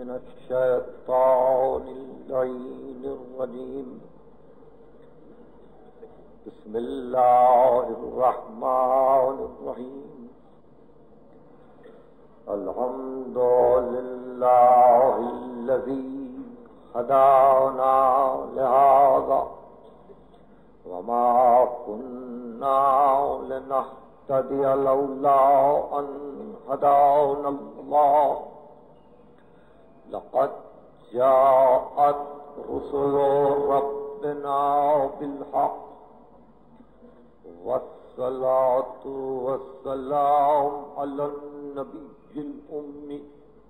الشيطان اللعين الرجيم بسم الله الرحمن الرحيم الحمد لله الذي هدانا لهذا وما كنا لنهتدي لولا أن هدانا الله لقد جاءت رسل ربنا بالحق والصلاة والسلام على النبي الأمي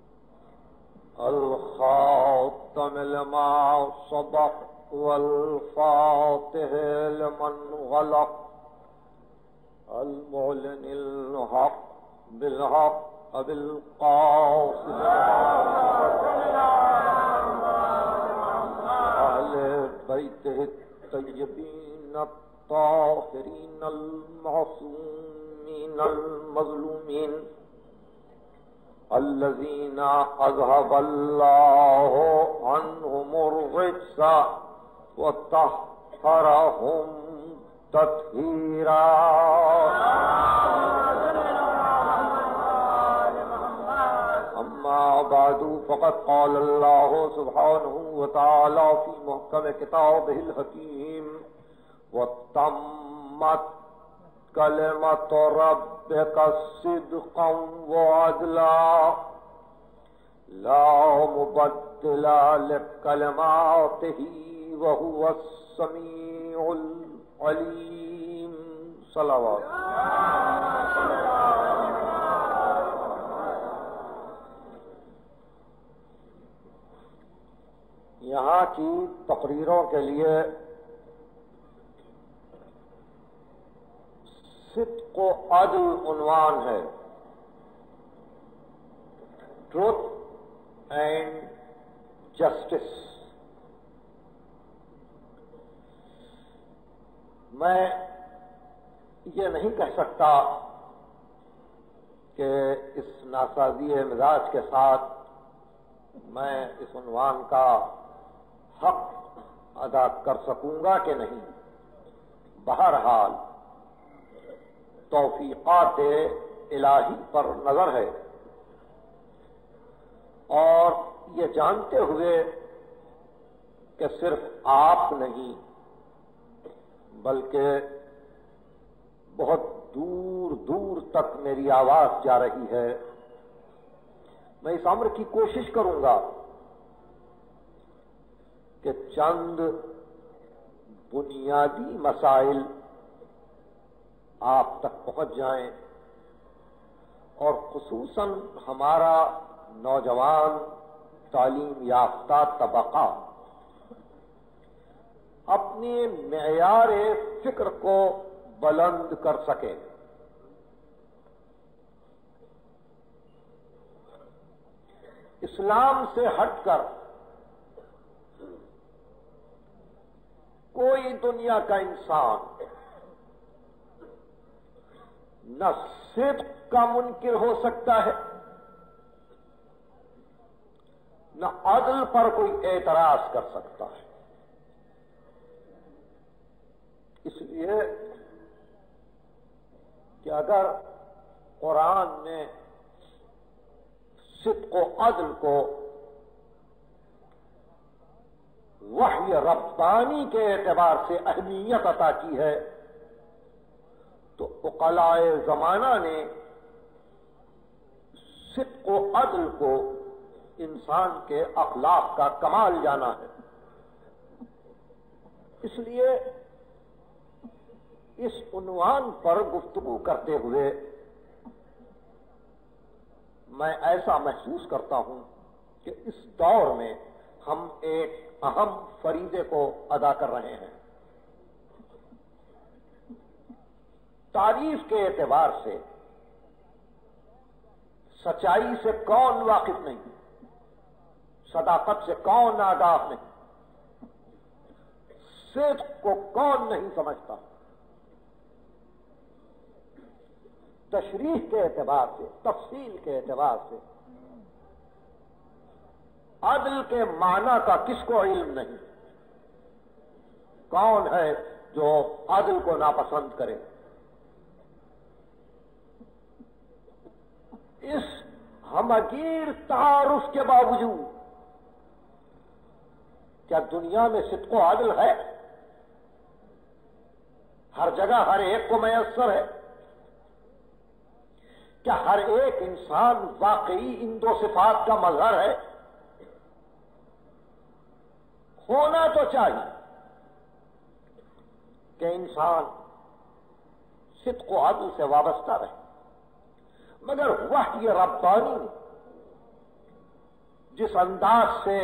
الخاتم لما سبق والفاتح لمن غلق المعلن الحق بالحق بالقاصد أهل بيته الطيبين الطاهرين المعصومين المظلومين الذين أذهب الله عنهم الرجس وطهرهم تطهيرا. أما بعد فقد قال الله سبحانه وتعالى في محكم كتابه الحكيم وتمت كلمة ربك صدقا وعدلا لا مبدل لكلماته وهو السميع العليم. صلوات. یہاں کی تقریروں کے لیے صدق و عدل عنوان ہے، ٹروتھ اینڈ جسٹس. میں یہ نہیں کہہ سکتا کہ اس ناسازی مزاج کے ساتھ میں اس عنوان کا حق ادا کر سکوں گا کہ نہیں. بہرحال توفیقات الہی پر نظر ہے، اور یہ جانتے ہوئے کہ صرف آپ نہیں بلکہ بہت دور دور تک میری آواز جا رہی ہے، میں اس امر کی کوشش کروں گا کہ چند بنیادی مسائل آپ تک پہنچ جائیں، اور خصوصاً ہمارا نوجوان تعلیم یافتہ طبقہ اپنے معیار فکر کو بلند کر سکے. اسلام سے ہٹ کر کوئی دنیا کا انسان نہ صدق کا منکر ہو سکتا ہے، نہ عدل پر کوئی اعتراض کر سکتا ہے. اس لیے کہ اگر قرآن نے صدق و عدل کو وحی ربانی کے اعتبار سے اہمیت عطا کی ہے تو عقلاء زمانہ نے صدق و عدل کو انسان کے اخلاق کا کمال جانا ہے. اس لیے اس عنوان پر گفتگو کرتے ہوئے میں ایسا محسوس کرتا ہوں کہ اس دور میں ہم ایک اہم فریضے کو ادا کر رہے ہیں. تعریف کے اعتبار سے سچائی سے کون واقف نہیں، صداقت سے کون آگاہ نہیں، صدق کو کون نہیں سمجھتا. تشریح کے اعتبار سے، تفصیل کے اعتبار سے عدل کے معنی کا کس کو علم نہیں؟ کون ہے جو عدل کو ناپسند کرے؟ اس ہمگیر تعارف کے باوجود کیا دنیا میں صدق و عدل ہے؟ ہر جگہ ہر ایک کو میسر ہے؟ کیا ہر ایک انسان واقعی ان دو صفات کا مظہر ہے؟ ہونا تو چاہیے کہ انسان صدق و عدل سے وابستہ رہے، مگر وحی ربانی نے جس انداز سے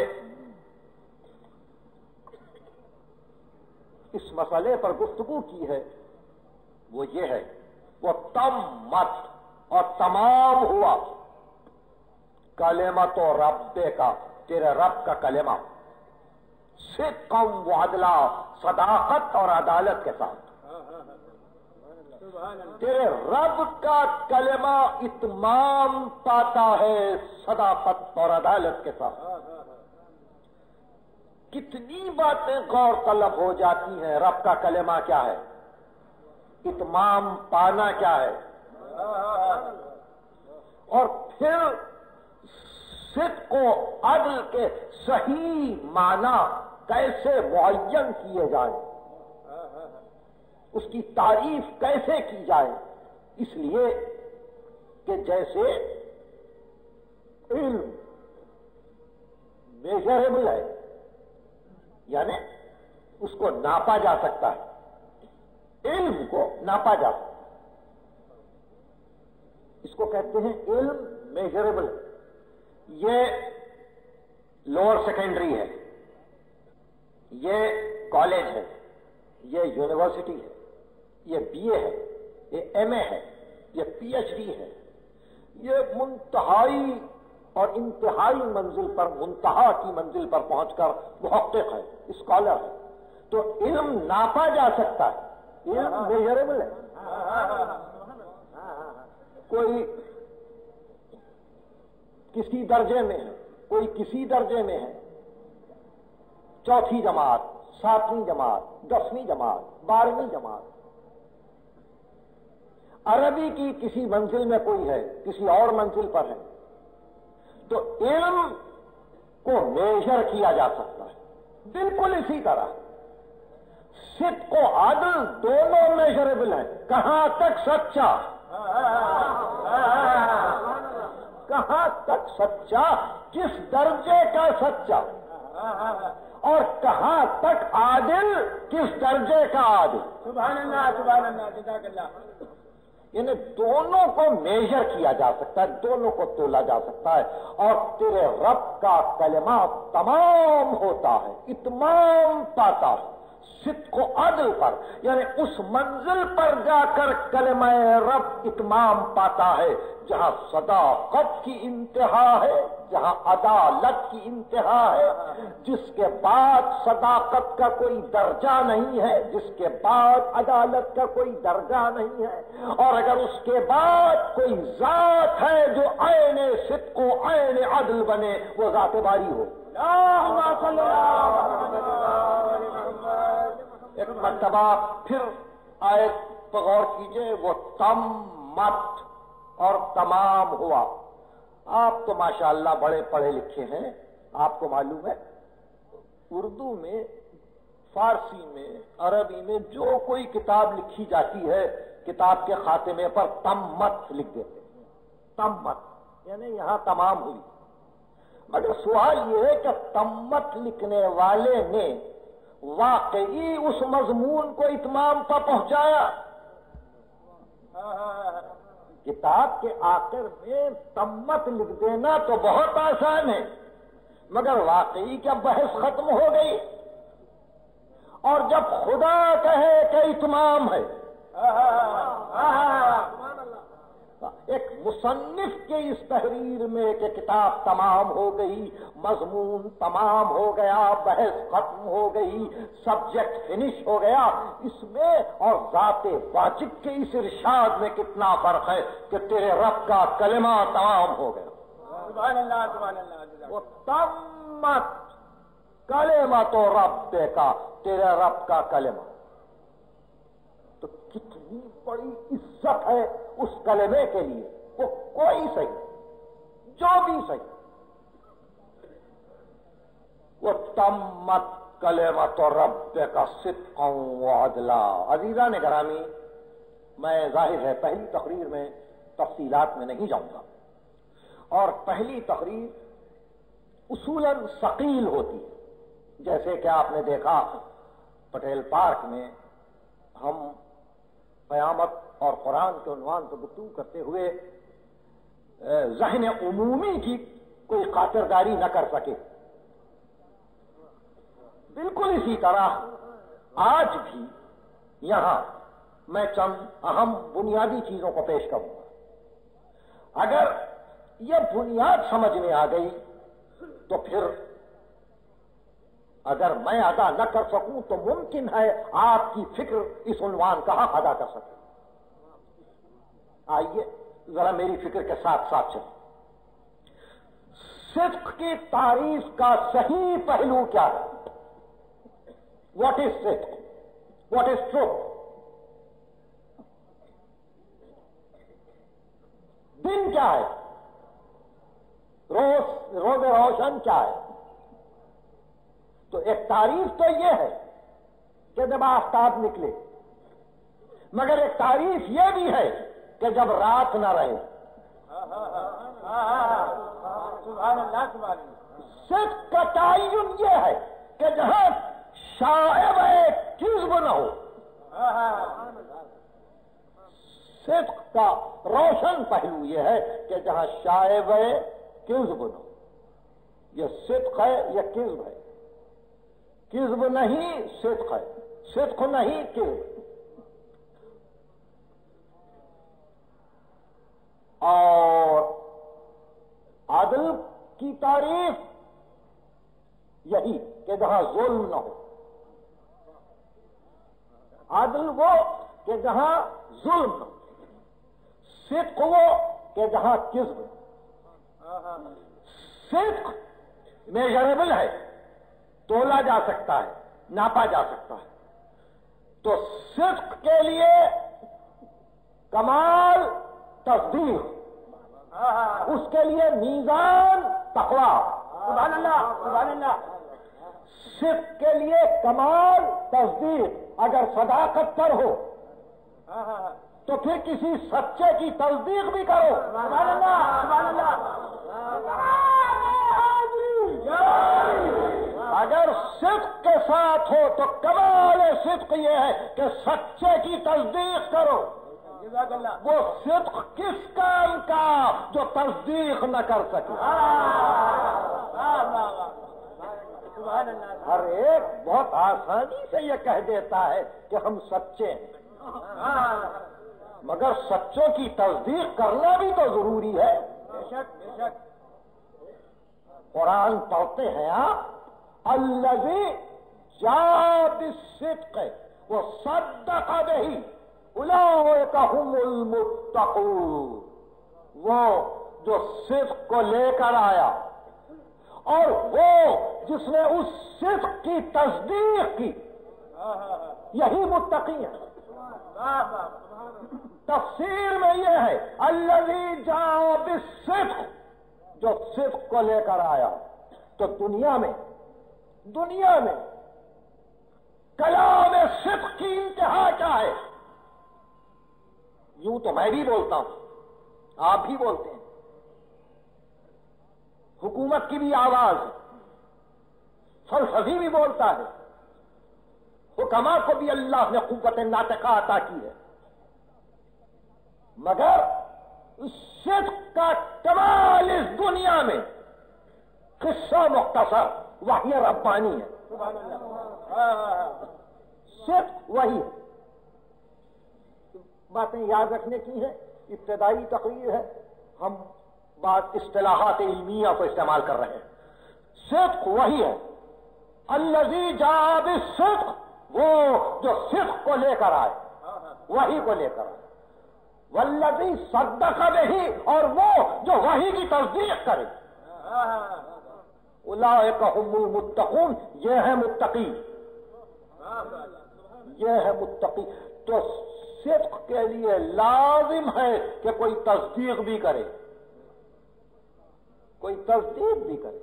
اس مسئلے پر گفتگو کی ہے وہ یہ ہے، وہ تمت اور تمام ہوا کلمۃ و رب کا، تیرے رب کا کلمہ صدقاً و عدلا، صداقت اور عدالت کے ساتھ، تیرے رب کا کلمہ اتمام پاتا ہے صداقت اور عدالت کے ساتھ۔ کتنی باتیں غور طلب ہو جاتی ہیں، رب کا کلمہ کیا ہے، اتمام پانا کیا ہے، اور پھر صدق و عدل کے صحیح معنی کیسے معین کیے جائیں، اس کی تعریف کیسے کی جائے، اس لیے کہ جیسے علم میجریبل ہے، یعنی اس کو ناپا جا سکتا ہے، علم کو ناپا جا سکتا ہے، اس کو کہتے ہیں علم میجریبل۔ یہ لوور سیکنڈری ہے، یہ کالج ہے، یہ یونیورسٹی ہے، یہ بی اے ہے، یہ ایم اے ہے، یہ پی ایچ ڈی ہے، یہ منتہائی اور انتہائی منزل پر، منتہا کی منزل پر پہنچ کر محقق ہے، اسکالر ہے، تو علم ناپا جا سکتا ہے، علم میجریبل ہے۔ کوئی کسی درجے میں ہے، کوئی کسی درجے میں ہے، چوتھی جماعت، ساتویں جماعت، 10ویں جماعت، 12ویں جماعت، عربی کی کسی منزل میں کوئی ہے، کسی اور منزل پر ہے، تو علم کو میجر کیا جا سکتا ہے۔ بالکل اسی طرح صدق و عدل دونوں میجریبل ہیں، کہاں تک سچا، کہاں تک سچا، کس درجے کا سچا، اور کہاں تک عادل، کس درجے کا عادل۔ سبحان اللہ، سبحان اللہ، جزاک اللہ۔ یعنی دونوں کو میجر کیا جا سکتا ہے، دونوں کو تولا جا سکتا ہے، اور تیرے رب کا کلمہ تمام ہوتا ہے، اتمام پاتا ہے صدق و عدل پر، یعنی اس منزل پر جا کر کلمہ رب اتمام پاتا ہے جہاں صداقت کی انتہا ہے، جہاں عدالت کی انتہا ہے، جس کے بعد صداقت کا کوئی درجہ نہیں ہے، جس کے بعد عدالت کا کوئی درجہ نہیں ہے، اور اگر اس کے بعد کوئی ذات ہے جو عین صدق و عین عدل بنے، وہ ذات باری ہو۔ ایک مرتبہ پھر آیت پر غور کیجئے، وہ تمت اور تمام ہوا۔ آپ تو ماشاءاللہ بڑے پڑھے لکھے ہیں، آپ کو معلوم ہے اردو میں، فارسی میں، عربی میں جو کوئی کتاب لکھی جاتی ہے، کتاب کے خاتمے پر تمت لکھ دیتے ہیں، تمت یعنی یہاں تمام ہوئی۔ مگر سوال یہ ہے کہ تمت لکھنے والے نے واقعی اس مضمون کو اتمام پر پہنچایا؟ کتاب کے آخر میں تمت لکھ دینا تو بہت آسان ہے، مگر واقعی کیا بحث ختم ہو گئی؟ اور جب خدا کہے کہ اتمام ہے، ایک مصنف کے اس تحریر میں کہ کتاب تمام ہو گئی، مضمون تمام ہو گیا، بحث ختم ہو گئی، سبجیکٹ فنش ہو گیا، اس میں اور ذات واجب کے اس ارشاد میں کتنا فرق ہے کہ تیرے رب کا کلمہ تمام ہو گیا۔ سبحان اللہ، سبحان اللہ۔ وہ تم तम्मत कलेमत रब का, तेरे रब का कलेमा। तो कितनी बड़ी इज्जत है उस कलेमे के लिए, वो कोई सही, जो भी सही, वो तम्मत कलेमत रब का सिद्क़न व अदला। अजीज़ान गिरामी, मैं जाहिर है पहली तकरीर में तफसीलात में नहीं जाऊंगा, और पहली तकरीर उसूलन सकील होती है। जैसे कि आपने देखा पटेल पार्क में हम क़यामत और कुरान के उन्वान पर गुफ्तगू करते हुए ज़हन उमूमी की कोई खातिरदारी न कर सके, बिल्कुल इसी तरह आज भी यहां मैं चंद अहम बुनियादी चीजों को पेश करूंगा। अगर यह बुनियाद समझ में आ गई तो फिर अगर मैं अदा न कर सकूं तो मुमकिन है आपकी फिक्र इस उन्वान का हक अदा कर सके। आइए जरा मेरी फिक्र के साथ साथ चलें। सिद्क़ की तारीफ का सही पहलू क्या है? व्हाट इज सिद्क़? What is truth? दिन क्या है? रोज़ रोशन क्या है? तो एक तारीफ तो यह है कि जब आफताब निकले, मगर एक तारीफ यह भी है कि जब रात न रहे। सिद्क़ का तायुन यह है कि जहां शायब किज़्ब न हो। सिद्क़ का रोशन पहलू यह है कि जहां शायब किज़्ब न हो। यह सिद्क़ है, यह किज़्ब है। किज़्ब नहीं सिद्क़ है, सिद्क़ नहीं किज़्ब। और आदल की तारीफ यही कि जहां जुल्म न हो। आदल वो कि जहां जुल्म न हो, सिद्क़ वो कि जहां किज़्ब। सिद्क़ मेजरेबल है, तोला जा सकता है, नापा जा सकता है। तो सिद्क़ के लिए कमाल तस्दीक, उसके लिए मीज़ान तक़वा। सुभान अल्लाह, सुभान अल्लाह। सिद्क़ के लिए कमाल तस्दीक। अगर सदाकत पर हो तो फिर किसी सच्चे की तस्दीक भी करो। सुभान अल्लाह, सुभान अल्लाह। अगर सिद्क़ के साथ हो तो कमाल सिद्क़ ये है कि सच्चे की तस्दीक करो। वो सिद्क़ किस काम का जो तस्दीक न कर सके। हर एक बहुत आसानी से ये कह देता है कि हम सच्चे हैं, मगर सच्चों की तस्दीक करना भी तो जरूरी है। बेशक बेशक। कुरान पढ़ते हैं आप, अल्लज़ी जाअ बिस्सिद्क़ व सद्दक़ बिही उलाइका हुमुल मुत्तक़ून। वो जो सिद्क़ को लेकर आया और वो जिसने उस सिद्क़ की तस्दीक की, यही मुत्तक़ी है। तफसीर में यह है अल्लज़ी जाअ बिस्सिद्क़, जो सिद्क़ को लेकर आया। तो दुनिया में कलाम सिद्क़ की इंतहा क्या है? यूं तो मैं भी बोलता हूं, आप भी बोलते हैं, हुकूमत की भी आवाज है, फलसफी भी बोलता है, हुकमा को भी अल्लाह ने कुव्वत नातिका अता की है। मगर सिद्क़ का कमाल इस दुनिया में किस्सा मुख्तसर वही रब्बानी है। सिद्क़ वही है। बातें याद रखने की है, इब्तिदाई तकरीर है, हम बात इस्तिलाहात इल्मिया को इस्तेमाल कर रहे हैं। सिद्क़ वही है, अल्लज़ी जाअ बिस्सिद्क़, वो जो सिद्क़ को लेकर आए, वही को लेकर आए। वल्लज़ी सद्दक़ बिही, और वो जो वही की तस्दीक करे। اولئک هم المتقون، یہ ہے متقی، یہ ہے متقی۔ تو صدق کے لیے لازم ہے کہ کوئی تصدیق بھی کرے، کوئی تصدیق بھی کرے۔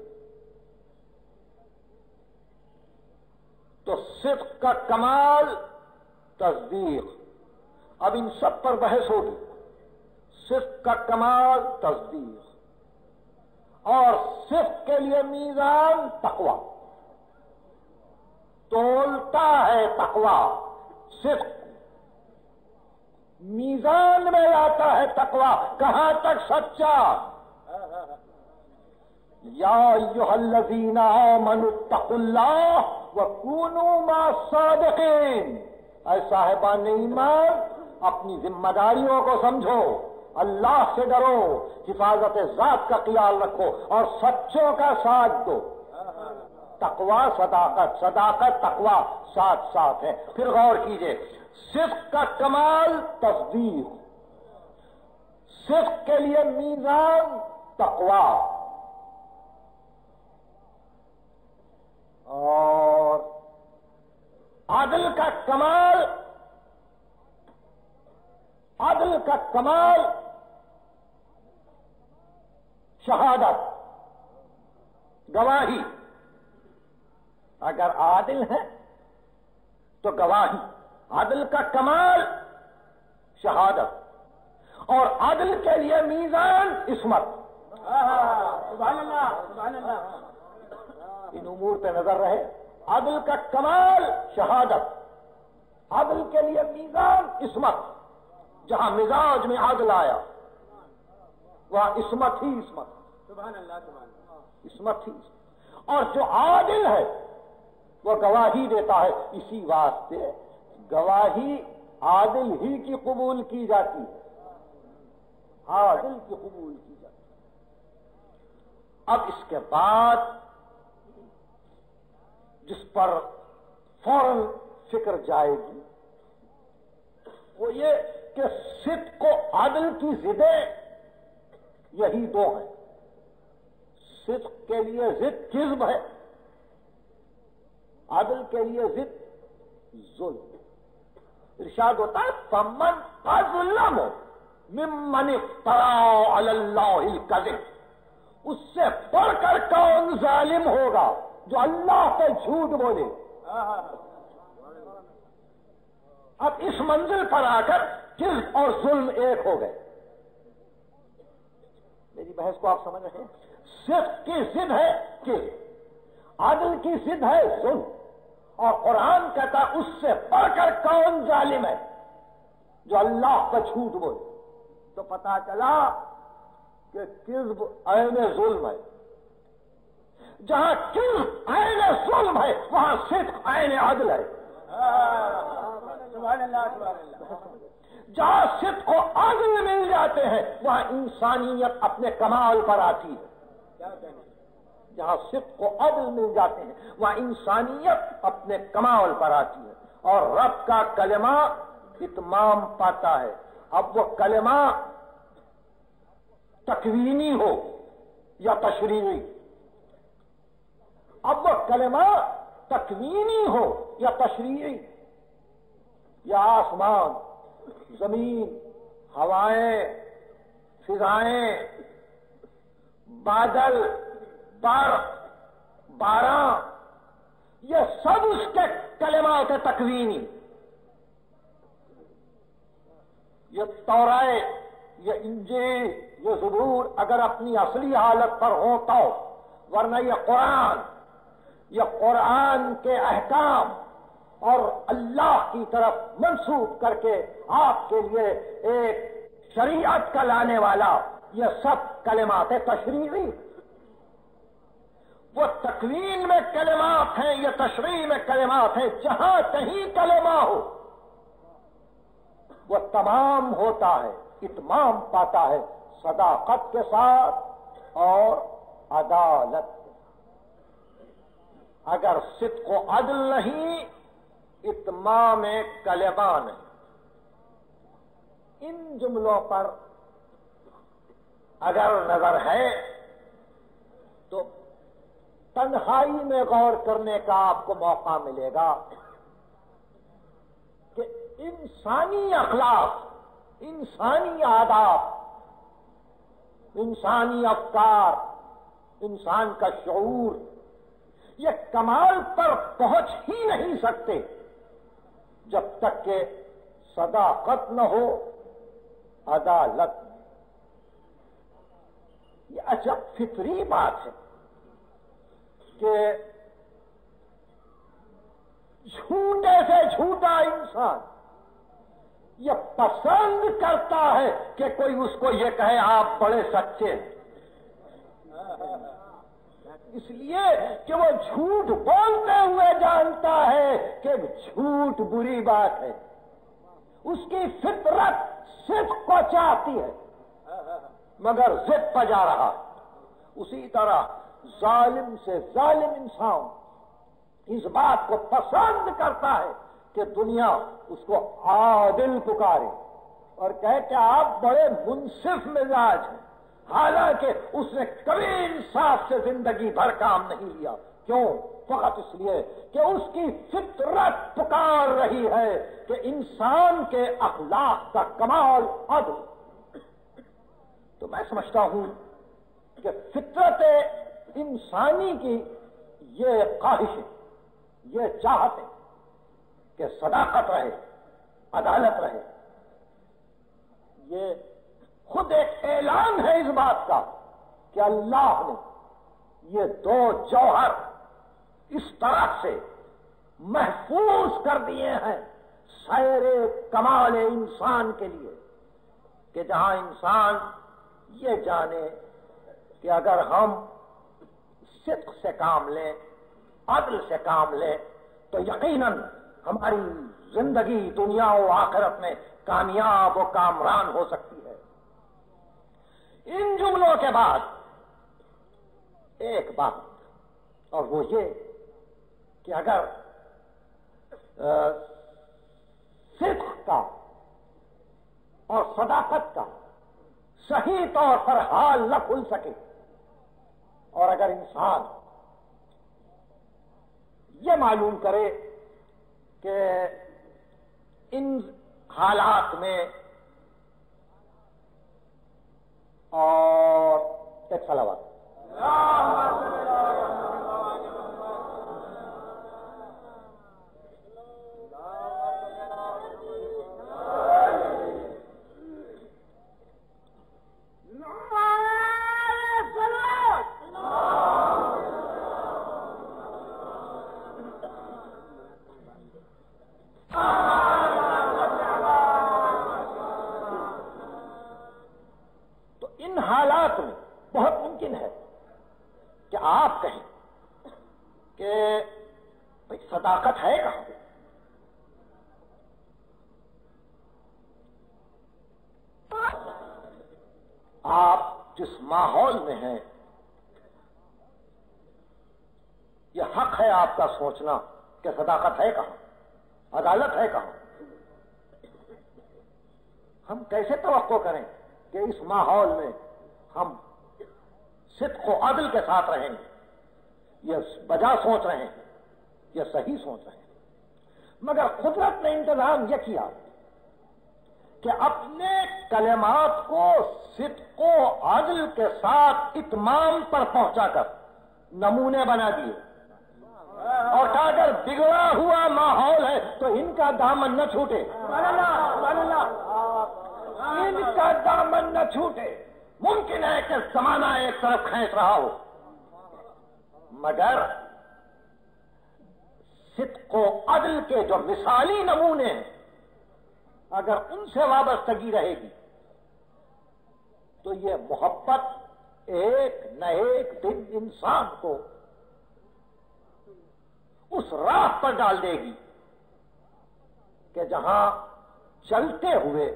تو صدق کا کمال تصدیق۔ اب ان سب پر بحث ہوگی۔ صدق کا کمال تصدیق، اور صدق کے لیے میزان تقوی، تولتا ہے تقوی صدق، میزان میں آتا ہے تقوی، کہاں تک سچا۔ یا ایھا الذین آمنوا اتقوا اللہ وکونوا مع الصادقین، اے صاحبان ایمان اپنی ذمہ داریوں کو سمجھو، اللہ سے ڈرو، حفاظت ذات کا خیال رکھو اور سچوں کا ساتھ دو۔ تقوی صداقت، صداقت تقوی ساتھ ساتھ ہے۔ پھر غور کیجئے، صدق کا کمال تصدیق، صدق کے لیے میزان تقوی، اور عدل کا کمال، عدل کا کمال شہادت، گواہی۔ اگر عادل ہے تو گواہی، عدل کا کمال شہادت، اور عدل کے لیے میزان عصمت۔ سبحان اللہ، سبحان اللہ۔ ان امور پہ نظر رہے۔ عدل کا کمال شہادت، عدل کے لیے میزان عصمت۔ جہاں مزاج میں عدل آیا وہاں عصمت ہی عصمت، سبحان اللہ، سبحان اللہ، عصمت ہی عصمت۔ اور جو عادل ہے وہ گواہی دیتا ہے، اسی واسطے گواہی عادل ہی کی قبول کی جاتی ہے، عادل کی قبول کی جاتی ہے۔ اب اس کے بعد جس پر فوراً فکر جائے گی وہ یہ کہ صدق و عدل کی ضدیں یہی دو ہیں۔ صدق کے لیے ضد کذب ہے، عدل کے لیے ضد ظلم۔ ارشاد ہوتا ہے فمن اظلم ممن افترى علی اللہ الکذب، اس سے بڑھ کر کون ظالم ہوگا جو اللہ پہ جھوٹ بولے۔ اب اس منزل پر آ کر کذب اور ظلم ایک ہو گئے۔ میری بحث کو آپ سمجھ رہے ہیں؟ صدق کی ضد ہے کذب، عدل کی ضد ہے ظلم، اور قرآن کہتا اس سے بڑھ کر کون ظالم ہے جو اللہ کا جھوٹ بولے۔ تو پتا چلا کہ کذب عین ظلم ہے۔ جہاں کذب عین ظلم ہے وہاں صدق عین عدل ہے۔ سبحان اللہ، سبحان اللہ۔ جہاں صدق و عدل مل جاتے ہیں وہاں انسانیت اپنے کمال پر آتی ہے۔ جہاں صدق و عدل مل جاتے ہیں وہاں انسانیت اپنے کمال پر آتی ہے، اور رب کا کلمہ اتمام پاتا ہے۔ اب وہ کلمہ تکوینی ہو یا تشریعی، اب وہ کلمہ تکوینی ہو یا تشریعی، یا آسمان، زمین، ہوائیں، فضائیں، بادل، برف، باران، یہ سب اس کے کلمات تکوینی۔ یہ تورات، یہ انجیل، یہ زبور اگر اپنی اصلی حالت پر ہو تو، ورنہ یہ قرآن کے احکام اور اللہ کی طرف منسوب کر کے آپ کے لیے ایک شریعت کا لانے والا، یہ سب کلمات تشریعی۔ وہ تکوین میں کلمات ہیں، یہ تشریع میں کلمات ہیں۔ جہاں کہیں کلمہ ہو وہ تمام ہوتا ہے، اتمام پاتا ہے صداقت کے ساتھ اور عدالت۔ اگر صدق و عدل نہیں، اتمام کلمہ نہیں۔ ان جملوں پر اگر نظر ہے تو تنہائی میں غور کرنے کا آپ کو موقع ملے گا کہ انسانی اخلاق، انسانی آداب، انسانی افکار، انسان کا شعور یہ کمال پر پہنچ ہی نہیں سکتے جب تک کہ صداقت نہ ہو، عدالت نہ ہو۔ یہ عجب فطری بات ہے کہ جھوٹے سے جھوٹا انسان یہ پسند کرتا ہے کہ کوئی اس کو یہ کہے آپ بڑے سچے ہیں، اس لیے کہ وہ جھوٹ بولتے ہوئے جانتا ہے کہ جھوٹ بری بات ہے۔ اس کی فطرت صدق کو چاہتی ہے مگر ضد پہ جا رہا ہے۔ اسی طرح ظالم سے ظالم انسان اس بات کو پسند کرتا ہے کہ دنیا اس کو عادل پکارے اور کہے کہ آپ بڑے منصف مزاج ہیں، حالانکہ اس نے کبھی انصاف سے زندگی بھر کام نہیں لیا۔ کیوں؟ فقط اس لیے کہ اس کی فطرت پکار رہی ہے کہ انسان کے اخلاق کا کمال عدل۔ تو میں سمجھتا ہوں کہ فطرت انسانی کی یہ خواہش ہے، یہ چاہت ہے کہ صداقت رہے، عدالت رہے۔ یہ خود ایک اعلان ہے اس بات کا کہ اللہ نے یہ دو جوہر اس طرح سے محفوظ کر دیے ہیں سیر کمال انسان کے لیے کہ جہاں انسان یہ جانے کہ اگر ہم صدق سے کام لیں، عدل سے کام لیں تو یقیناً ہماری زندگی دنیا و آخرت میں کامیاب و کامران ہو سکتی ہے۔ ان جملوں کے بعد ایک بات اور وہ یہ کہ اگر صدق کا اور صداقت کا صحیح طور پر حال نہ کھل سکے اور اگر انسان یہ معلوم کرے کہ ان حالات میں اور ایک صلوات آپ کہیں کہ صداقت ہے کہاں؟ آپ جس ماحول میں ہیں یہ حق ہے آپ کا سوچنا کہ صداقت ہے کہاں، عدالت ہے کہاں۔ ہم کیسے توقع کریں کہ اس ماحول میں ہم صدق و عدل کے ساتھ رہیں گے؟ یہ بجا سوچ رہے ہیں، یہ صحیح سوچ رہے ہیں، مگر قدرت نے انتظام یہ کیا کہ اپنے کلمات کو صدق و عدل کے ساتھ اتمام پر پہنچا کر نمونے بنا دیے اور کہا اگر بگڑا ہوا ماحول ہے تو ان کا دامن نہ چھوٹے، ان کا دامن نہ چھوٹے۔ ممکن ہے کہ زمانہ ایک طرف کھینچ رہا ہو مگر صدق و عدل کے جو مثالی نمونے ہیں اگر ان سے وابستگی رہے گی تو یہ محبت ایک نہ ایک دن انسان کو اس راہ پر ڈال دے گی کہ جہاں چلتے ہوئے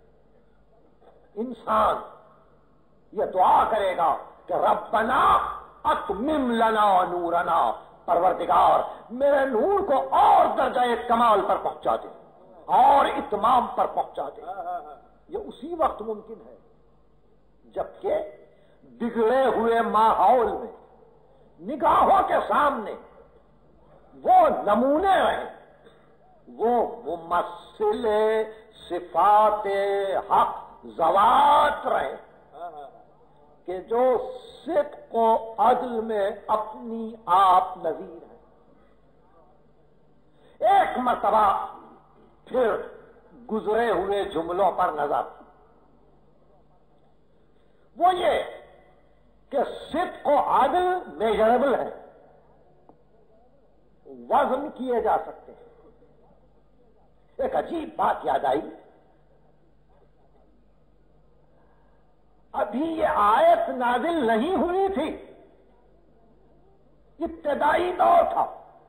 انسان یہ دعا کرے گا کہ ربنا اتمم لنا نورنا، پروردگار میرے نور کو اور درجہ کمال پر پہنچا دے اور اتمام پر پہنچا دے۔ یہ اسی وقت ممکن ہے جبکہ بگڑے ہوئے ماحول میں نگاہوں کے سامنے وہ نمونے ہیں، وہ ممثل صفات حق ذوات رہے کہ جو صدق و عدل میں اپنی آپ نظیر ہیں۔ ایک مرتبہ پھر گزرے ہوئے جملوں پر نظر، وہ یہ کہ صدق و عدل میجربل ہے، وزن کیے جا سکتے ہیں۔ ایک عجیب بات یاد آئی، ابھی یہ آیت نازل نہیں ہوئی تھی، ابتدائی دور تھا،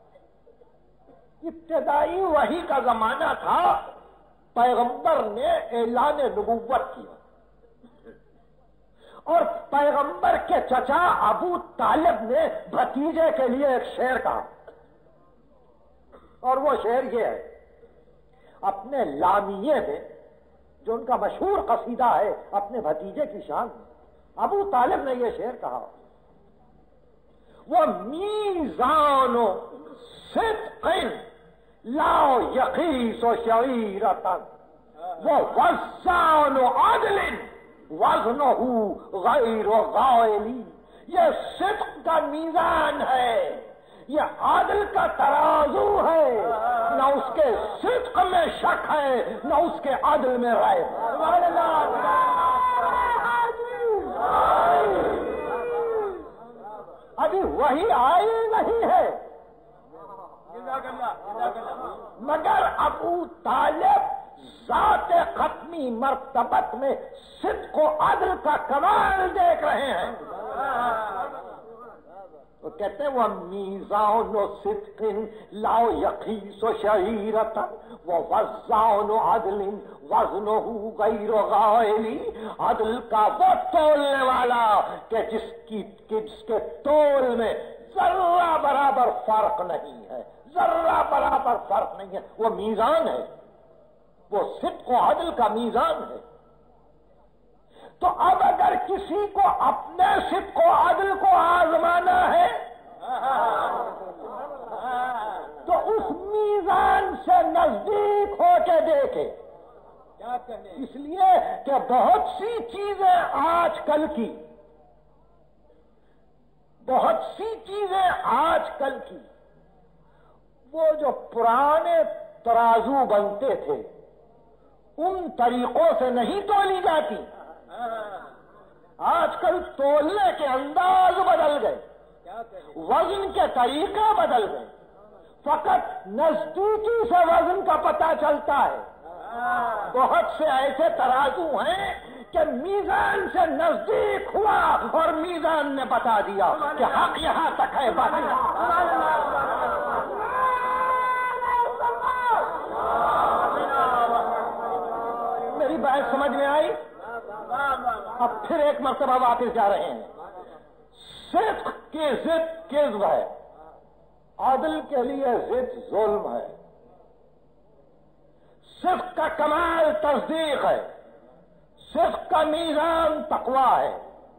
ابتدائی وحی کا زمانہ تھا، پیغمبر نے اعلان نبوت کیا اور پیغمبر کے چچا ابو طالب نے بھتیجے کے لیے ایک شعر کہا، اور وہ شعر یہ ہے، اپنے لامیے میں جو ان کا مشہور قصیدہ ہے اپنے بھتیجے کی شان میں، ابو طالب نے یہ شعر کہا، وہ میزان و صدق لا یقیس و شعیرتن وہ وزان و عدل وزنہ غیر و غائلی، یہ صدق کا میزان ہے، یہ عدل کا ترازو ہے، نہ اس کے صدق میں شک ہے نہ اس کے عدل میں رائے۔ ابھی وہی آئی نہیں ہے، مگر ابو طالب ذات ختمی مرتبت میں صدق و عدل کا کمال دیکھ رہے ہیں۔ وہ کہتے ہیں وہ میزان و صدق لا یقیس و شعیرتن وہ وزان و عدل وزنہ غیر غائلی، عدل کا وہ تولنے والا کہ جس کے تول میں ذرہ برابر فرق نہیں ہے، ذرہ برابر فرق نہیں ہے، وہ میزان ہے، وہ صدق و عدل کا میزان ہے۔ تو اب اگر کسی کو اپنے صدق و عدل کو آزمانا ہے تو اس میزان سے نزدیک ہو کے دیکھے، اس لیے کہ بہت سی چیزیں آج کل کی وہ جو پرانے ترازو بنتے تھے ان طریقوں سے نہیں تولی جاتی، آج کل تولنے کے انداز بدل گئے، وزن کے طریقے بدل گئے، فقط نزدیکی سے وزن کا پتہ چلتا ہے۔ بہت سے ایسے ترازو ہیں کہ میزان سے نزدیک ہوا اور میزان نے بتا دیا کہ حق یہاں تک ہے، باقی میری بات سمجھ میں آئی؟ اب پھر ایک مرتبہ واپس جا رہے ہیں، صدق کی ضد کذب ہے، عدل کے لیے ضد ظلم ہے، صدق کا کمال تصدیق ہے، صدق کا میزان تقویٰ ہے،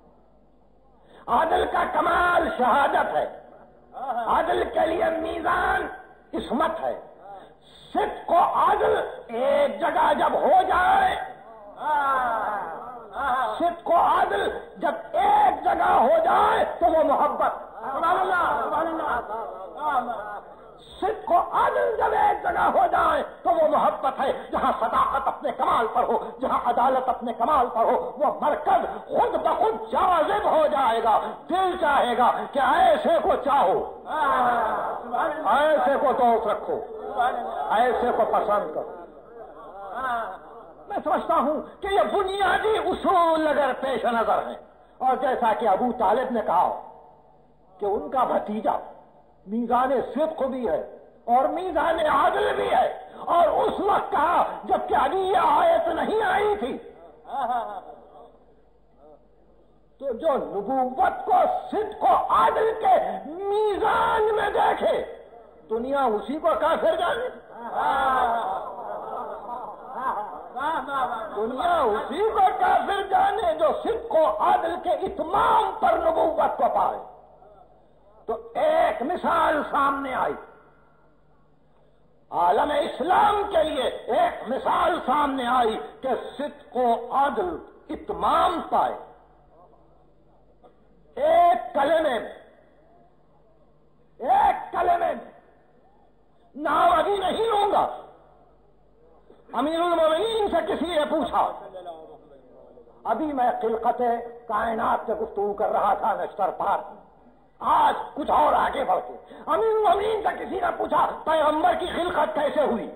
عدل کا کمال شہادت ہے، عدل کے لیے میزان عصمت ہے۔ صدق و عدل ایک جگہ جب ہو جائے، صدق و عدل جب ایک جگہ ہو جائے تو وہ محبت، صدق و عدل جب ایک جگہ ہو جائے تو وہ محبت ہے۔ جہاں صداقت اپنے کمال پر ہو، جہاں عدالت اپنے کمال پر ہو، وہ مرکز خود بخود جاذب ہو جائے گا، دل چاہے گا کہ ایسے کو چاہو، ایسے کو دوست رکھو، ایسے کو پسند کرو۔ میں سمجھتا ہوں کہ یہ بنیادی اصول اگر پیش نظر ہیں، اور جیسا کہ ابو طالب نے کہا کہ ان کا بھتیجا میزان صدق بھی ہے اور میزان عدل بھی ہے، اور اس وقت کہا جبکہ ابھی یہ آیت نہیں آئی تھی، تو جو نبوت کو صدق و عدل کے میزان میں دیکھے دنیا اسی کو کافر جانے، دنیا اسی کو کافر جانے جو صدق و عدل کے اتمام پر نبوت کو پائے۔ ایک مثال سامنے آئی، عالم اسلام کے لیے ایک مثال سامنے آئی کہ صدق و عدل اتمام پائے ایک کلمے میں نام ابھی نہیں لوں گا۔ امیر المومنین سے کسی نے پوچھا، ابھی میں خلقت کائنات سے گفتگو کر رہا تھا نشتر پار، آج کچھ اور آگے بڑھ کے امیر المومنین سے کسی نے پوچھا پیغمبر کی خلقت کیسے ہوئی،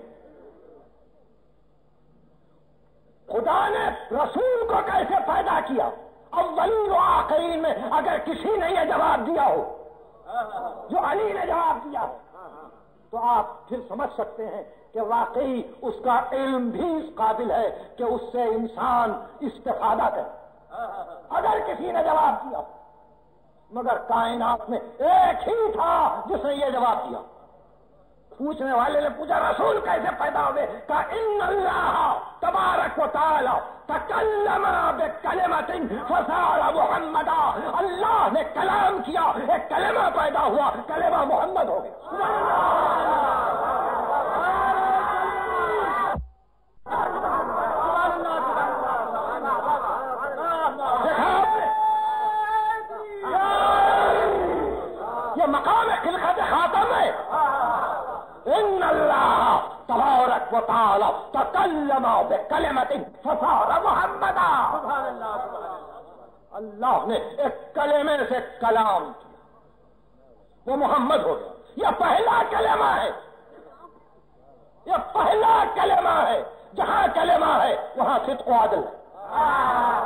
خدا نے رسول کو کیسے پیدا کیا، اولین و آخرین میں اگر کسی نے یہ جواب دیا ہو جو علی نے جواب دیا ہو تو آپ پھر سمجھ سکتے ہیں کہ واقعی اس کا علم بھی اس قابل ہے کہ اس سے انسان استفادہ کرے اگر کسی نے جواب دیا، مگر کائنات میں ایک ہی تھا جس نے یہ جواب دیا۔ پوچھنے والے نے پوچھا رسول کیسے پیدا ہوئے، کہا ان اللہ تبارک و تعالی تکلم بکلمۃ فصار محمدا، اللہ نے کلام کیا، ایک کلمہ پیدا ہوا، کلمہ محمد ہو گیا۔ یہ مقام خلقت خاتم ہے، ان اللہ تبارک و تعالی تکلم بکلمۃ فصار محمدا، اللہ نے ایک کلمے سے کلام کیا، وہ محمد ہو گیا۔ یہ پہلا کلمہ ہے، یہ پہلا کلمہ ہے، جہاں کلمہ ہے وہاں صدق و عدل ہے۔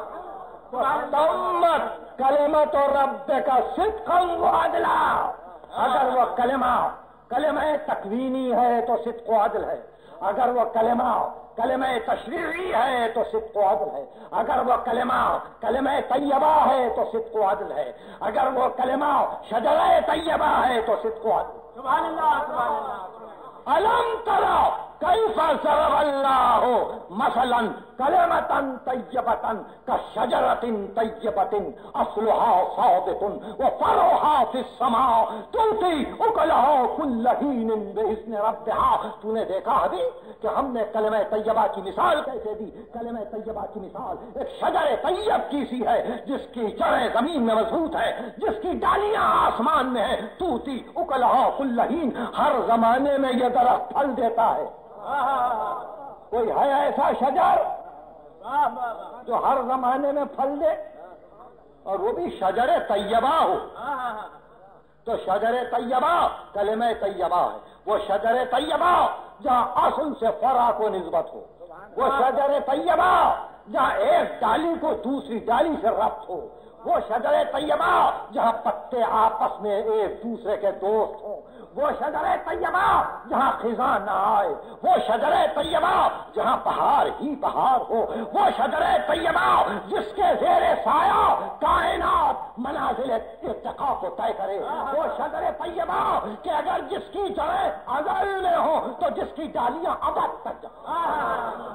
تمت کلمۃ ربک صدقا و عدلا، اگر وہ کلمہ تکوینی ہے تو صدق و عدل ہے، اگر وہ کلمہ تشریعی ہے تو صدق و عدل ہے، اگر وہ کلمہ طیبہ ہے تو صدق و عدل ہے، اگر وہ کلمہ شجرہ طیبہ ہے تو صدق و عدل ہے۔ سبحان اللہ سبحان اللہ۔ الم ترى كيف ضرب الله مثلا كلمة طيبة كشجرة طيبة أصلها ثابت وفرعها في السماء تؤتي أكلها كل حين بإذن ربها۔ تو نے دیکھا ابھی کہ ہم نے کلمہ طیبہ کی مثال کیسے دی؟ کلمہ طیبہ کی مثال ایک شجر طیب کی سی ہے جس کی جڑیں زمین میں مضبوط ہے، جس کی ڈالیاں آسمان میں ہیں، تؤتی أكلها كل حين، ہر زمانے میں یہ درخت پھل دیتا ہے۔ کوئی ہے ایسا شجر جو ہر زمانے میں پھل دے اور وہ بھی شجر طیبہ ہو؟ تو شجر طیبہ کلمہ طیبہ ہے، وہ شجر طیبہ جہاں اصل سے فرع کو نسبت ہو، وہ شجر طیبہ جہاں ایک ڈالی کو دوسری ڈالی سے ربط ہو، وہ شجر طیبہ جہاں پتے آپس میں ایک دوسرے کے دوست ہوں، وہ شجر طیبہ جہاں خزاں نہ آئے، وہ شجر طیبہ جہاں بہار ہی بہار ہو، وہ شجر طیبہ جس کے زیر سایہ کائنات منازل ارتقاء کو طے کرے، وہ شجر طیبہ کہ اگر جس کی جڑیں ازل میں ہوں تو جس کی ڈالیاں ابد تک جائیں۔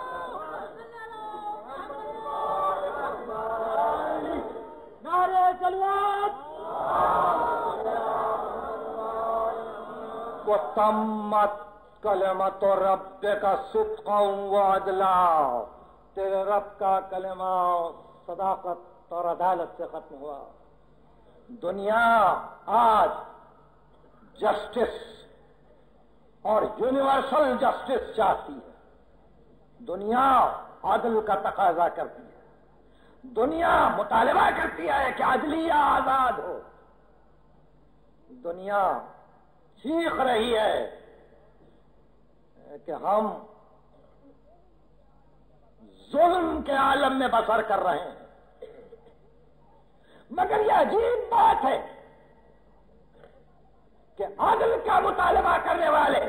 نعرہ تکبیر۔ وتمت کلمۃ ربک صدقا وعدلا، تیرے رب کا کلمہ صداقت اور عدالت سے ختم ہوا۔ دنیا آج جسٹس اور یونیورسل جسٹس چاہتی ہے، دنیا عدل کا تقاضا کرتی ہے، دنیا مطالبہ کرتی ہے کہ عدلیہ آزاد ہو، دنیا چیخ رہی ہے کہ ہم ظلم کے عالم میں بسر کر رہے ہیں، مگر یہ عجیب بات ہے کہ عدل کا مطالبہ کرنے والے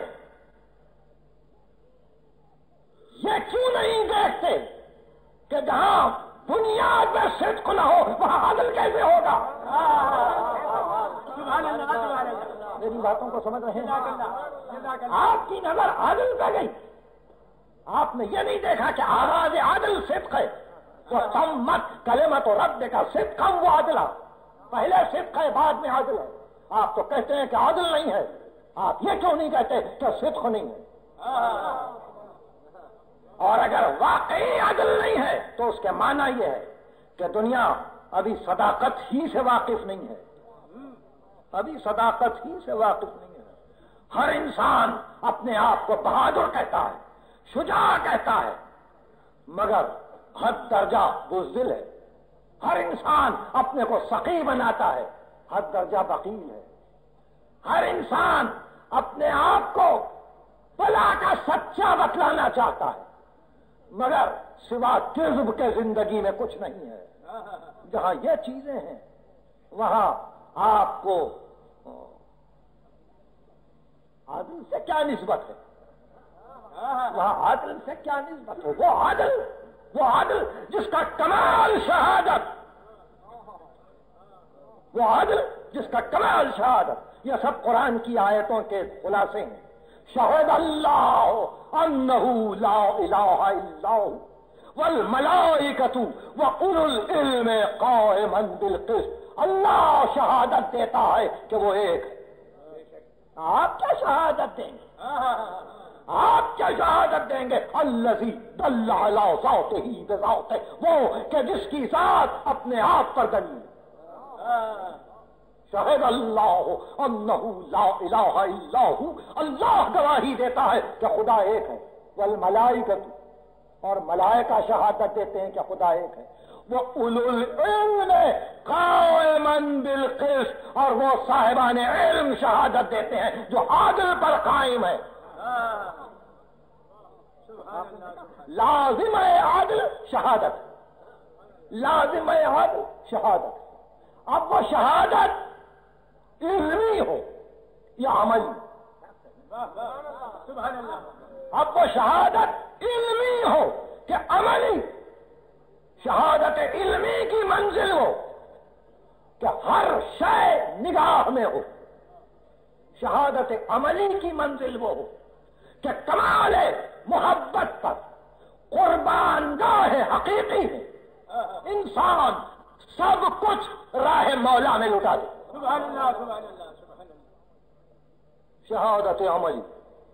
یہ کیوں نہیں دیکھتے کہ جہاں بنیاد میں صدق نہ ہو وہاں عدل کیسے ہوگا؟ سبحان اللہ سبحان اللہ۔ میری باتوں کو سمجھ رہے ہیں؟ آپ کی نظر عدل پہ گئی، آپ نے یہ نہیں دیکھا کہ آغاز عدل صدق ہے، تو تمت کلمۃ ربک صدقا وعدلا، پہلے صدق ہے بعد میں عدل ہے، آپ تو کہتے ہیں کہ عادل نہیں ہے، آپ یہ کیوں نہیں کہتے کہ صدق نہیں ہے؟ اور اگر واقعی عدل نہیں ہے تو اس کے معنی یہ ہے کہ دنیا ابھی صداقت ہی سے واقف نہیں ہے، ابھی صداقت ہی سے واقف نہیں ہے۔ ہر انسان اپنے آپ کو بہادر کہتا ہے، شجاع کہتا ہے، مگر حد درجہ بزدل ہے۔ ہر انسان اپنے کو سخی بناتا ہے، حد درجہ بخیل ہے۔ ہر انسان اپنے آپ کو بلا کا سچا بتلانا چاہتا ہے، مگر سوا کذب کے زندگی میں کچھ نہیں ہے۔ جہاں یہ چیزیں ہیں وہاں آپ کو عادل سے کیا نسبت ہے؟ وہاں عادل سے کیا نسبت ہے؟ وہ عادل جس کا کمال شہادت، وہ عادل جس کا کمال شہادت، یہ سب قرآن کی آیتوں کے خلاصے ہیں۔ شہد اللہ انہ لا الہ الا ہو والملائکۃ واولو العلم قائما بالقسط۔ اللہ شہادت دیتا ہے کہ وہ ایک ہے۔ آپ کیا شہادت دیں گے؟ آپ کیا شہادت دیں گے؟ الذی دل علی ذاتہ بذاتہ، وہ کہ جس کی ذات اپنے آپ پر دلیل ہے۔ شہد اللہ انہ لا الہ الا ہو، اللہ گواہی دیتا ہے کہ خدا ایک ہے۔ والملائکۃ، اور ملائکہ شہادت دیتے ہیں کہ خدا ایک ہے۔ وہ اولو العلم قائما بالقسط، اور وہ صاحبان علم شہادت دیتے ہیں جو عادل پر قائم ہے۔ لازم عادل شہادت، لازم عادل شہادت۔ اب وہ شہادت علمی ہو یا عملی، اب وہ شہادت علمی ہو کہ عملی۔ شہادت علمی کی منزل ہو کہ ہر شے نگاہ میں ہو، شہادت عملی کی منزل وہ ہو کہ کمال محبت پر قربان گاہ حقیقی ہے، انسان سب کچھ راہ مولا میں لٹا دے۔ سبحان اللہ، سبحان اللہ، سبحان اللہ۔ شہادت عملی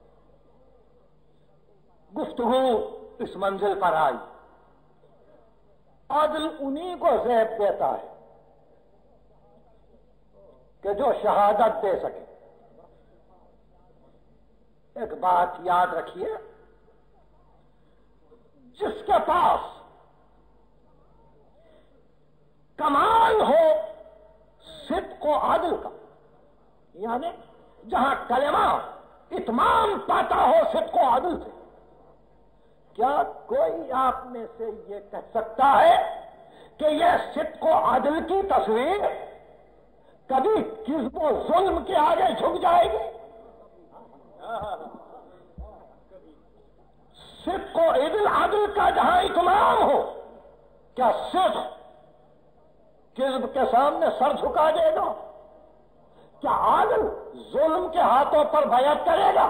گفتگو اس منزل پر آئی۔ عدل انہی کو زیب دیتا ہے کہ جو شہادت دے سکے۔ ایک بات یاد رکھیے، جس کے پاس کمال ہو صدق و عدل کا، یعنی جہاں کلمہ اتمام پاتا ہو صدق و عدل سے، کیا کوئی آپ میں سے یہ کہہ سکتا ہے کہ یہ صدق و عدل کی تصویر کبھی کذب و ظلم کے آگے جھک جائے گی؟ صدق و عدل کا جہاں اتمام ہو، کیا صدق کذب کے سامنے سر جھکا دے گا؟ کیا عادل ظلم کے ہاتھوں پر بیعت کرے گا؟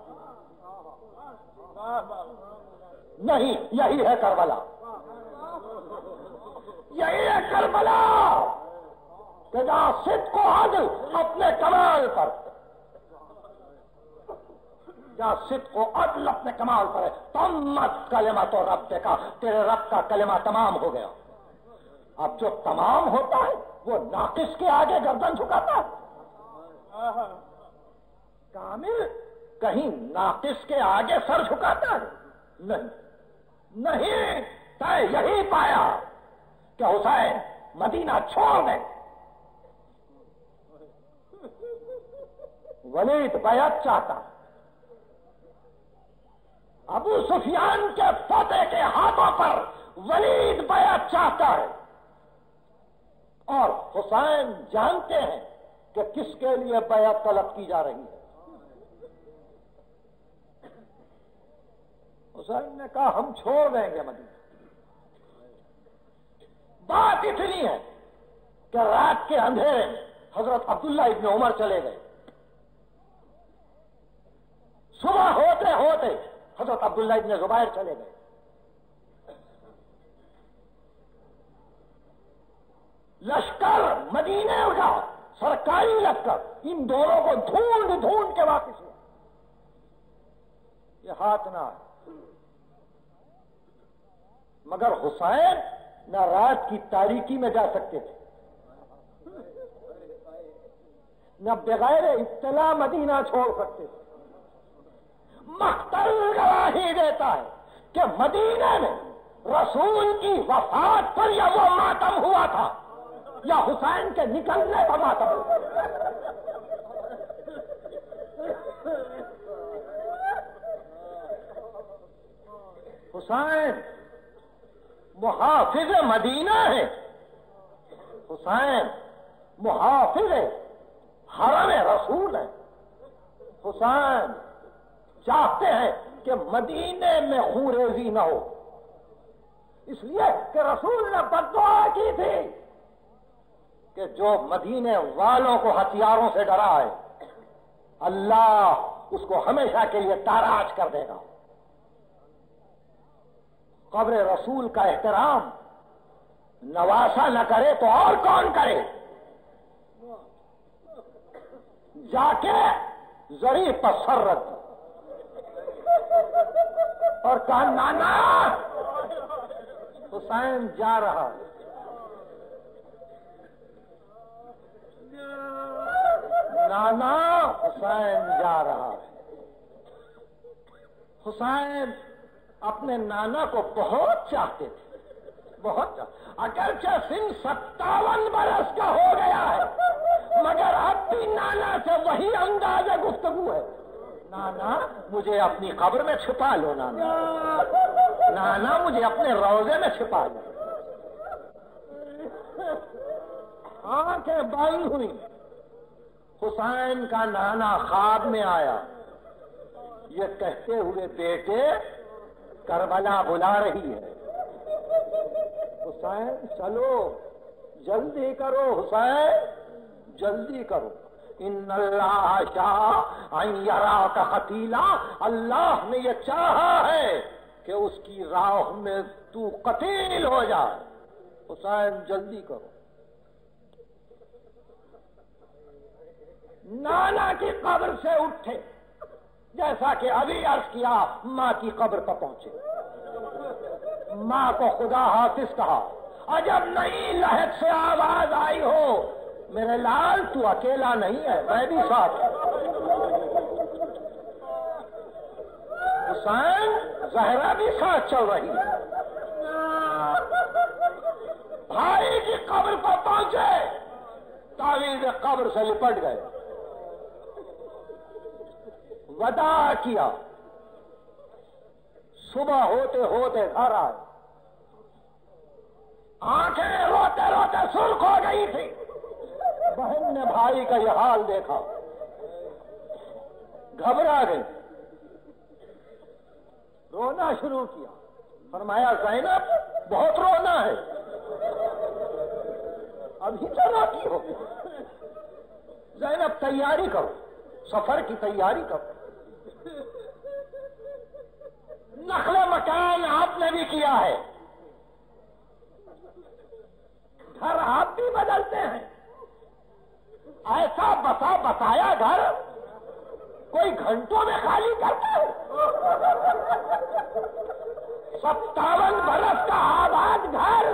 نہیں، یہی ہے کربلا، یہی ہے کربلا کہ جہاں صدق و عدل اپنے کمال پر، جہاں صدق و عدل اپنے کمال پر ہے، تمت کلمۃ رب کا، تیرے رب کا کلمہ تمام ہو گیا۔ اب جو تمام ہوتا ہے وہ ناقص کے آگے گردن جھکاتا ہے؟ کامل کہیں ناقص کے آگے سر جھکاتا ہے؟ نہیں، نہیں۔ طے یہی پایا کہ حسین مدینہ چھوڑ گئے، ولید بیعت چاہتا، ابو سفیان کے پوتے کے ہاتھوں پر ولید بیعت چاہتا ہے، اور حسین جانتے ہیں کہ کس کے لیے بیعت طلب کی جا رہی ہے۔ حسین نے کہا ہم چھوڑ دیں گے مدینہ۔ بات اتنی ہے کہ رات کے اندھیرے میں حضرت عبداللہ ابن عمر چلے گئے، صبح ہوتے ہوتے حضرت عبداللہ ابن زبیر چلے گئے، لشکر مدینے کا سرکاری لشکر ان دونوں کو ڈھونڈ ڈھونڈ کے واپس ہوا. یہ ہاتھ نہ ہے. مگر حسین نہ رات کی تاریکی میں جا سکتے تھے، نہ بغیر اطلاع مدینہ چھوڑ سکتے تھے. مقتل گواہی دیتا ہے کہ مدینہ میں رسول کی وفات پر یا وہ ماتم ہوا تھا یا حسین کے نکلنے کا ماتم ہوا. حسین محافظ مدینہ ہے، حسین محافظ حرم رسول ہے. حسین چاہتے ہیں کہ مدینے میں خونریزی نہ ہو، اس لیے کہ رسول نے بد دعا کی تھی کہ جو مدینے والوں کو ہتھیاروں سے ڈرا ہے اللہ اس کو ہمیشہ کے لیے تاراج کر دے گا. قبر رسول کا احترام نواسا نہ کرے تو اور کون کرے؟ جا کے زری پر سر رکھ اور کہا نانا حسین جا رہا ہے. نانا حسین جا رہا ہے. حسین اپنے نانا کو بہت چاہتے تھے، بہت چاہتے. اگرچہ سن 57 برس کا ہو گیا ہے مگر اب بھی نانا سے وہی انداز گفتگو ہے. نانا مجھے اپنی قبر میں چھپا لو، نانا نانا مجھے اپنے روضے میں چھپا لو. آنکھیں بند ہوئی. حسین کا نانا خواب میں آیا یہ کہتے ہوئے بیٹے کربلا بلا رہی ہے. حسین چلو جلدی کرو، حسین جلدی کرو. ان اللہ شاء ان یراک قتیلا، اللہ نے یہ چاہا ہے کہ اس کی راہ میں تو قتیل ہو جائے. حسین جلدی کرو. نانا کی قبر سے اٹھے، جیسا کہ ابھی عرض کیا ماں کی قبر پر پہنچے. ماں کو خدا حافظ کہا. عجب نئی لہد سے آواز آئی ہو میرے لال تو اکیلا نہیں ہے، میں بھی ساتھ ہوں. حسین زہرا بھی ساتھ چل رہی ہے. بھائی کی قبر پر پہنچے، تعویذ قبر سے لپٹ گئے، وداع کیا. صبح ہوتے ہوتے گھر آئے. آنکھیں روتے روتے سرخ ہو گئی تھی. بہن نے بھائی کا یہ حال دیکھا، گھبرا گئی، رونا شروع کیا. فرمایا زینب بہت رونا ہے. ابھی تو روتی ہو. زینب تیاری کرو، سفر کی تیاری کرو. نقل مکان آپ نے بھی کیا ہے، گھر آپ بھی بدلتے ہیں. ایسا بتایا گھر کوئی گھنٹوں میں خالی کرتا ہے. 57 برس کا آباد گھر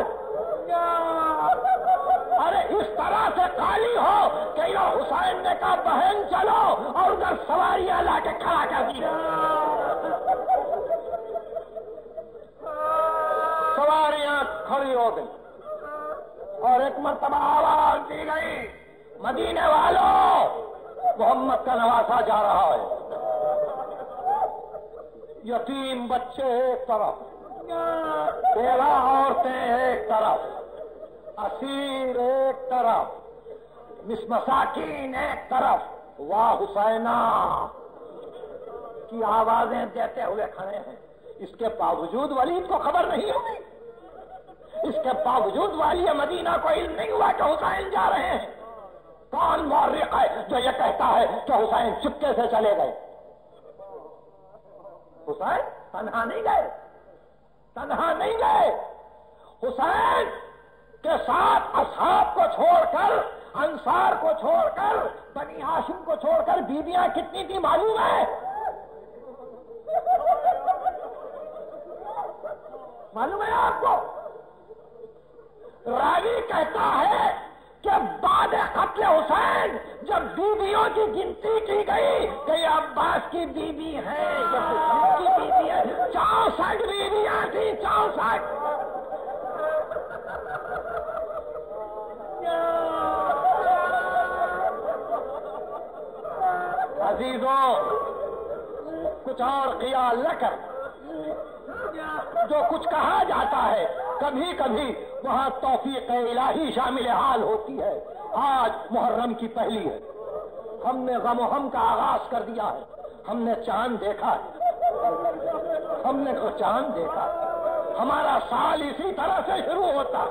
ارے اس طرح سے خالی ہو کہ حسین نے کہا بہن چلو اور ادھر سواریاں لا کے کھڑا کر دی. سواریاں کھڑی ہو گئی اور ایک مرتبہ آواز دی گئی مدینے والوں محمد کا نواسا جا رہا ہے. یتیم بچے ایک طرف، بیوہ عورتیں ایک طرف، اسیر ایک طرف، مساکین ایک طرف. واہ حسینہ کی آوازیں دیتے ہوئے کھڑے ہیں. اس کے باوجود ولید کو خبر نہیں ہوئی، اس کے باوجود والی مدینہ کو علم نہیں ہوا کہ حسین جا رہے ہیں. کون مورخ ہے جو یہ کہتا ہے کہ حسین چپکے سے چلے گئے؟ حسین تنہا نہیں گئے، تنہا نہیں گئے. حسین کے ساتھ اصحاب کو چھوڑ کر انصار کو چھوڑ کر، بنی ہاشم کو چھوڑ کر بیویاں کتنی تھی معلوم ہے؟ معلوم ہے آپ کو؟ راوی کہتا ہے کہ بعد قتل حسین جب بیویوں کی گنتی کی گئی کہ یہ عباس کی بیوی ہے، یہ حسین کی بیوی ہے، 64 بیویاں تھیں، 64۔ عزیزوں، کچھ اور خیال نہ کر، جو کچھ کہا جاتا ہے کبھی کبھی وہاں توفیق الہی شامل حال ہوتی ہے۔ آج محرم کی پہلی ہے، ہم نے غم و غم کا آغاز کر دیا ہے، ہم نے چاند دیکھا ہے، ہم نے تو چاند دیکھا، ہمارا سال اسی طرح سے شروع ہوتا۔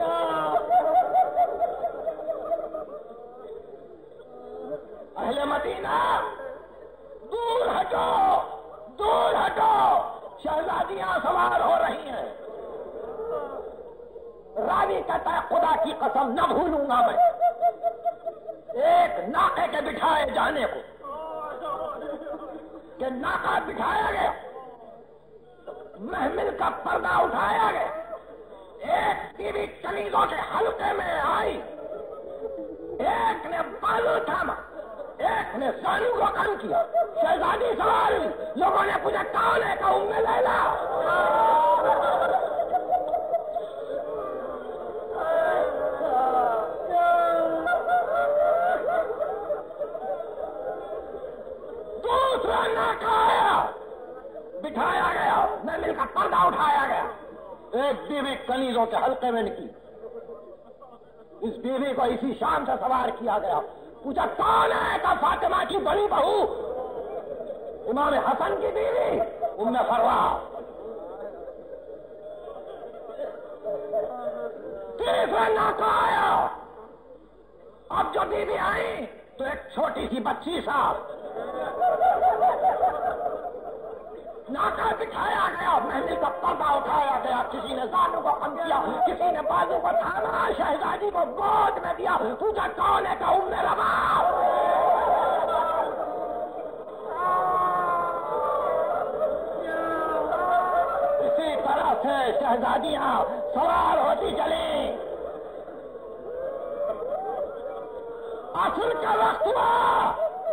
اہل مدینہ دور ہٹو، دور ہٹو، شہزادیاں سوار ہو رہی ہیں۔ راوی کہتا ہے خدا کی قسم نہ بھولوں گا میں ایک ناقے کے بٹھائے جانے کو، کہ ناقہ بٹھایا گیا، محمل کا پردہ اٹھایا گیا، ایک بیوی کنیزوں کے حلقے میں آئی، ایک نے بالو تھاما، ایک نے زانو کو کم کیا، شہزادی سوار ہوئی، لوگوں نے پوچھا کون ہے؟ کہ ام لیلا۔ دوسرا ناکا آیا، بٹھایا گیا، محمل کا پردہ اٹھایا گیا، ایک بیوی کنیزوں کے حلقے میں نکلی، اس بیوی کو اسی شان سے سوار کیا گیا، پوچھا کون ہے؟ کہ فاطمہ کی بڑی بہو، امام حسن کی بیوی ام فروا۔ تیسرا ناکا آیا، اب جو بیوی آئی تو ایک چھوٹی سی بچی صاحب، ناکا بٹھایا گیا، محمل کا پردہ اٹھایا گیا، کسی نے زانو کو کم کیا، کسی نے بازو کو تھاما، شہزادی کو گود میں دیا، پوچھا کون ہے؟ کہ ام روا۔ اسی طرح سے شہزادیاں سوار ہوتی چلیں۔ عصر کا وقت ہوا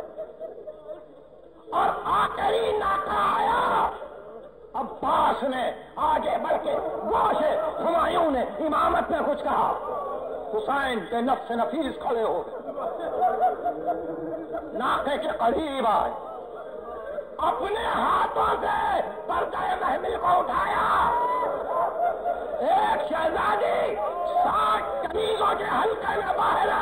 اور آخری ناکا آیا، عباس نے آگے بڑھ کے گوش ہمایوں نے امامت میں کچھ کہا، حسین کے نفس نفیس کھڑے ہو گئے، ناکے کے قریب آئے، اپنے ہاتھوں سے پردہ محمل کو اٹھایا، ایک شہزادی 60 کنیزوں کے حلقے میں باہر